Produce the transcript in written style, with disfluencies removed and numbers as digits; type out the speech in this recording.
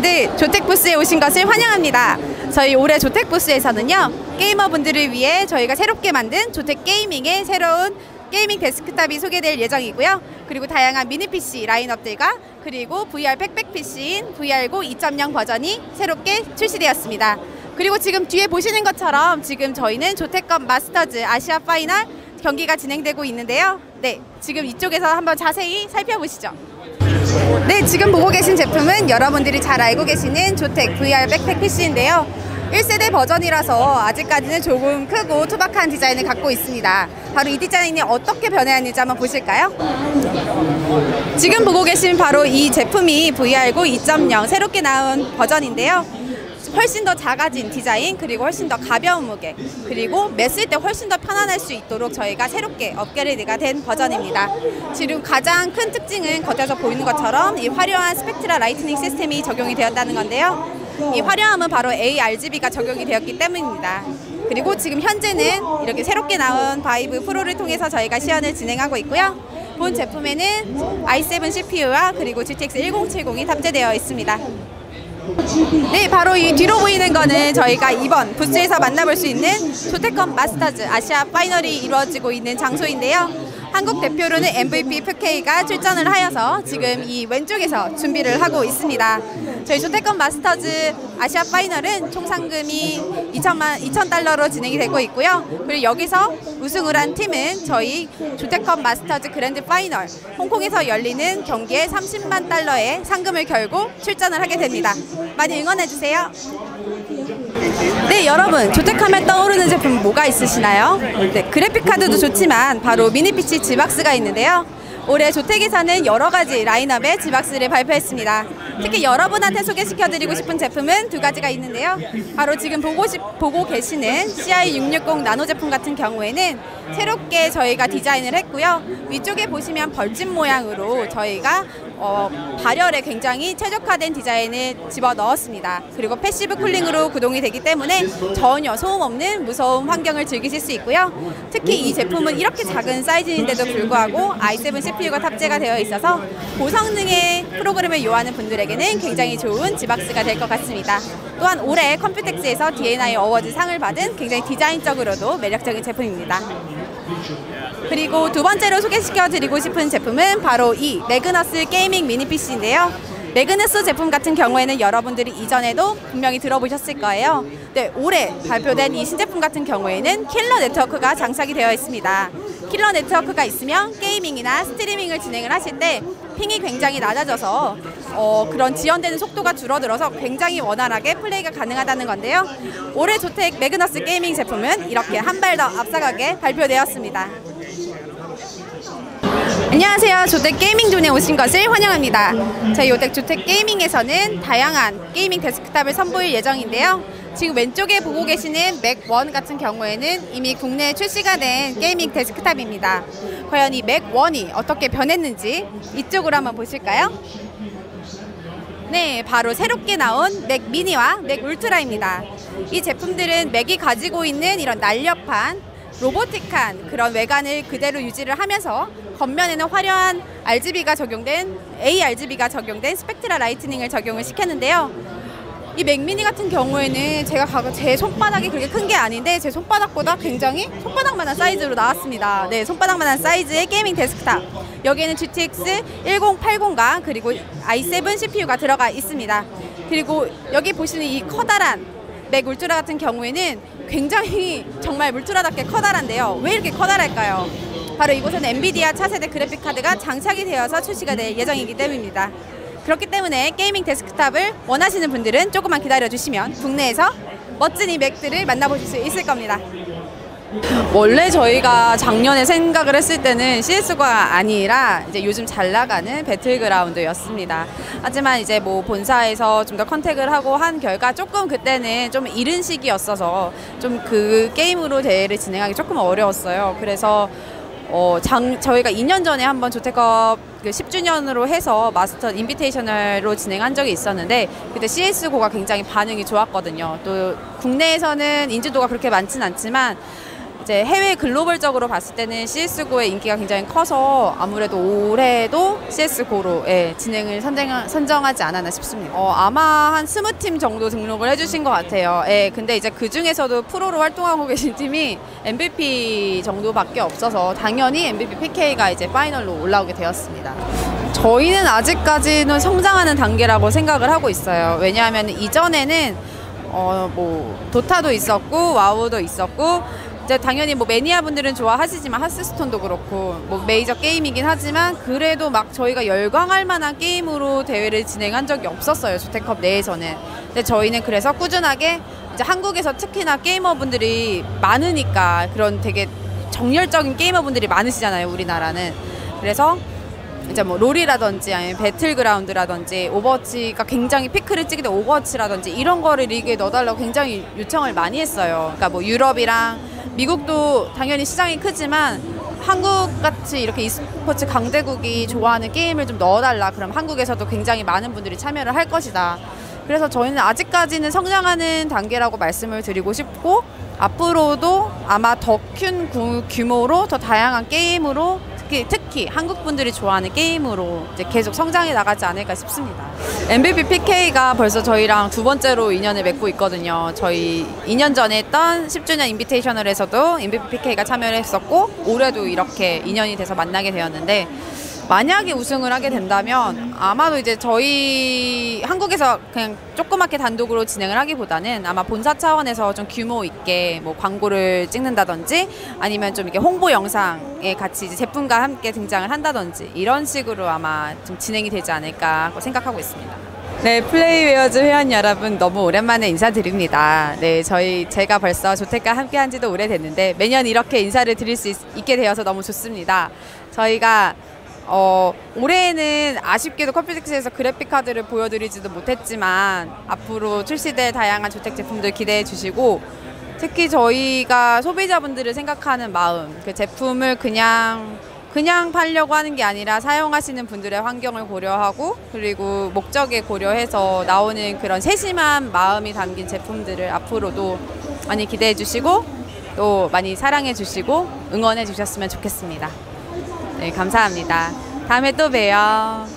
여러분들 조텍부스에 오신 것을 환영합니다. 저희 올해 조텍부스에서는요, 게이머분들을 위해 저희가 새롭게 만든 조텍게이밍의 새로운 게이밍 데스크탑이 소개될 예정이고요. 그리고 다양한 미니 PC 라인업들과 그리고 VR 팩팩 PC인 VR고 2.0 버전이 새롭게 출시되었습니다. 그리고 지금 뒤에 보시는 것처럼 지금 저희는 조텍컵 마스터즈 아시아 파이널 경기가 진행되고 있는데요. 네, 지금 이쪽에서 한번 자세히 살펴보시죠. 네, 지금 보고 계신 제품은 여러분들이 잘 알고 계시는 조텍 VR 백팩 PC인데요. 1세대 버전이라서 아직까지는 조금 크고 투박한 디자인을 갖고 있습니다. 바로 이 디자인이 어떻게 변해왔는지 한번 보실까요? 지금 보고 계신 바로 이 제품이 VR고 2.0 새롭게 나온 버전인데요. 훨씬 더 작아진 디자인, 그리고 훨씬 더 가벼운 무게, 그리고 맸을 때 훨씬 더 편안할 수 있도록 저희가 새롭게 업그레이드가 된 버전입니다. 지금 가장 큰 특징은 겉에서 보이는 것처럼 이 화려한 스펙트라 라이트닝 시스템이 적용이 되었다는 건데요. 이 화려함은 바로 ARGB가 적용이 되었기 때문입니다. 그리고 지금 현재는 이렇게 새롭게 나온 바이브 프로를 통해서 저희가 시연을 진행하고 있고요. 본 제품에는 i7 CPU와 그리고 GTX 1070이 탑재되어 있습니다. 네, 바로 이 뒤로 보이는 거는 저희가 이번 부스에서 만나볼 수 있는 조텍컵 마스터즈 아시아 파이널이 이루어지고 있는 장소인데요. 한국 대표로는 MVP PK가 출전을 하여서 지금 이 왼쪽에서 준비를 하고 있습니다. 저희 조텍컵 마스터즈 아시아 파이널은 총 상금이 2,000달러로 진행이 되고 있고요. 그리고 여기서 우승을 한 팀은 저희 조텍컵 마스터즈 그랜드 파이널 홍콩에서 열리는 경기에 30만 달러의 상금을 걸고 출전을 하게 됩니다. 많이 응원해주세요. 네, 여러분, 조텍하면 떠오르는 제품 뭐가 있으시나요? 네, 그래픽카드도 좋지만 바로 미니PC G박스가 있는데요. 올해 조텍에서는 여러 가지 라인업의 G박스를 발표했습니다. 특히 여러분한테 소개시켜드리고 싶은 제품은 두 가지가 있는데요. 바로 지금 보고 계시는 CI660 나노 제품 같은 경우에는 새롭게 저희가 디자인을 했고요. 위쪽에 보시면 벌집 모양으로 저희가 발열에 굉장히 최적화된 디자인을 집어넣었습니다. 그리고 패시브 쿨링으로 구동이 되기 때문에 전혀 소음 없는 무서운 환경을 즐기실 수 있고요. 특히 이 제품은 이렇게 작은 사이즈인데도 불구하고 i7 CPU가 탑재가 되어 있어서 고성능의 프로그램을 요하는 분들에게는 굉장히 좋은 G박스가 될 것 같습니다. 또한 올해 컴퓨텍스에서 D&I 어워즈 상을 받은 굉장히 디자인적으로도 매력적인 제품입니다. 그리고 두 번째로 소개시켜드리고 싶은 제품은 바로 이 매그너스 게이밍 미니 PC인데요. 매그너스 제품 같은 경우에는 여러분들이 이전에도 분명히 들어보셨을 거예요. 네, 올해 발표된 이 신제품 같은 경우에는 킬러 네트워크가 장착이 되어 있습니다. 킬러 네트워크가 있으면 게이밍이나 스트리밍을 진행을 하실 때 핑이 굉장히 낮아져서 그런 지연되는 속도가 줄어들어서 굉장히 원활하게 플레이가 가능하다는 건데요. 올해 조텍 매그너스 게이밍 제품은 이렇게 한 발 더 앞서가게 발표되었습니다. 안녕하세요. 조텍 게이밍 존에 오신 것을 환영합니다. 저희 조텍 게이밍에서는 다양한 게이밍 데스크탑을 선보일 예정인데요. 지금 왼쪽에 보고 계시는 맥1 같은 경우에는 이미 국내에 출시가 된 게이밍 데스크탑입니다. 과연 이 맥1이 어떻게 변했는지 이쪽으로 한번 보실까요? 네, 바로 새롭게 나온 맥 미니와 맥 울트라입니다. 이 제품들은 맥이 가지고 있는 이런 날렵한 로보틱한 그런 외관을 그대로 유지를 하면서 겉면에는 화려한 RGB가 적용된 ARGB가 적용된 스펙트라 라이트닝을 적용을 시켰는데요. 이 맥미니 같은 경우에는 제 손바닥이 그렇게 큰 게 아닌데 제 손바닥보다 굉장히 손바닥만한 사이즈로 나왔습니다. 네, 손바닥만한 사이즈의 게이밍 데스크탑. 여기에는 GTX 1080과 그리고 i7 CPU가 들어가 있습니다. 그리고 여기 보시는 이 커다란 맥 울트라 같은 경우에는 굉장히 정말 울트라답게 커다란데요. 왜 이렇게 커다랄까요? 바로 이곳은 엔비디아 차세대 그래픽카드가 장착이 되어서 출시가 될 예정이기 때문입니다. 그렇기 때문에 게이밍 데스크탑을 원하시는 분들은 조금만 기다려주시면 국내에서 멋진 이 맥들을 만나보실 수 있을 겁니다. 원래 저희가 작년에 생각을 했을 때는 CS가 아니라 이제 요즘 잘 나가는 배틀그라운드였습니다. 하지만 이제 뭐 본사에서 좀 더 컨택을 하고 한 결과 조금 그때는 좀 이른 시기였어서 좀 그 게임으로 대회를 진행하기 조금 어려웠어요. 그래서 저희가 2년 전에 한번 조텍컵 10주년으로 해서 마스터 인비테이셔널로 진행한 적이 있었는데 그때 CSGO가 굉장히 반응이 좋았거든요. 또 국내에서는 인지도가 그렇게 많진 않지만 이제 해외 글로벌적으로 봤을 때는 CSGO의 인기가 굉장히 커서 아무래도 올해도 CSGO로 진행을 선정하지 않았나 싶습니다. 아마 한 20팀 정도 등록을 해주신 것 같아요. 근데 이제 그 중에서도 프로로 활동하고 계신 팀이 MVP 정도밖에 없어서 당연히 MVP PK가 이제 파이널로 올라오게 되었습니다. 저희는 아직까지는 성장하는 단계라고 생각을 하고 있어요. 왜냐하면 이전에는 뭐 도타도 있었고 와우도 있었고 이제 당연히 뭐 매니아 분들은 좋아하시지만 하스스톤도 그렇고 뭐 메이저 게임이긴 하지만 그래도 막 저희가 열광할 만한 게임으로 대회를 진행한 적이 없었어요. 조텍컵 내에서는. 근데 저희는 그래서 꾸준하게 이제 한국에서 특히나 게이머분들이 많으니까 그런 되게 정열적인 게이머분들이 많으시잖아요. 우리나라는. 그래서 이제 뭐 롤이라든지 아니면 배틀그라운드라든지 오버워치가 굉장히 피크를 찍을 때 오버워치라든지 이런 거를 리그에 넣어달라고 굉장히 요청을 많이 했어요. 그러니까 뭐 유럽이랑 미국도 당연히 시장이 크지만 한국같이 이렇게 e스포츠 강대국이 좋아하는 게임을 좀 넣어달라. 그럼 한국에서도 굉장히 많은 분들이 참여를 할 것이다. 그래서 저희는 아직까지는 성장하는 단계라고 말씀을 드리고 싶고 앞으로도 아마 더 큰 규모로 더 다양한 게임으로 특히 한국 분들이 좋아하는 게임으로 이제 계속 성장해 나가지 않을까 싶습니다. MVP PK가 벌써 저희랑 두 번째로 인연을 맺고 있거든요. 저희 2년 전에 했던 10주년 인비테이셔널에서도 MVP PK가 참여를 했었고 올해도 이렇게 인연이 돼서 만나게 되었는데 만약에 우승을 하게 된다면 아마도 이제 저희 한국에서 그냥 조그맣게 단독으로 진행을 하기보다는 아마 본사 차원에서 좀 규모 있게 뭐 광고를 찍는다든지 아니면 좀 이렇게 홍보 영상에 같이 이제 제품과 함께 등장을 한다든지 이런 식으로 아마 좀 진행이 되지 않을까 생각하고 있습니다. 네, 플레이웨어즈 회원 여러분 너무 오랜만에 인사드립니다. 네, 제가 벌써 조텍과 함께 한 지도 오래됐는데 매년 이렇게 인사를 드릴 수 있게 되어서 너무 좋습니다. 저희가 올해에는 아쉽게도 컴퓨텍스에서 그래픽카드를 보여드리지도 못했지만 앞으로 출시될 다양한 조텍 제품들 기대해 주시고 특히 저희가 소비자분들을 생각하는 마음 그 제품을 그냥 팔려고 하는 게 아니라 사용하시는 분들의 환경을 고려하고 그리고 목적에 고려해서 나오는 그런 세심한 마음이 담긴 제품들을 앞으로도 많이 기대해 주시고 또 많이 사랑해 주시고 응원해 주셨으면 좋겠습니다. 네, 감사합니다. 다음에 또 봬요.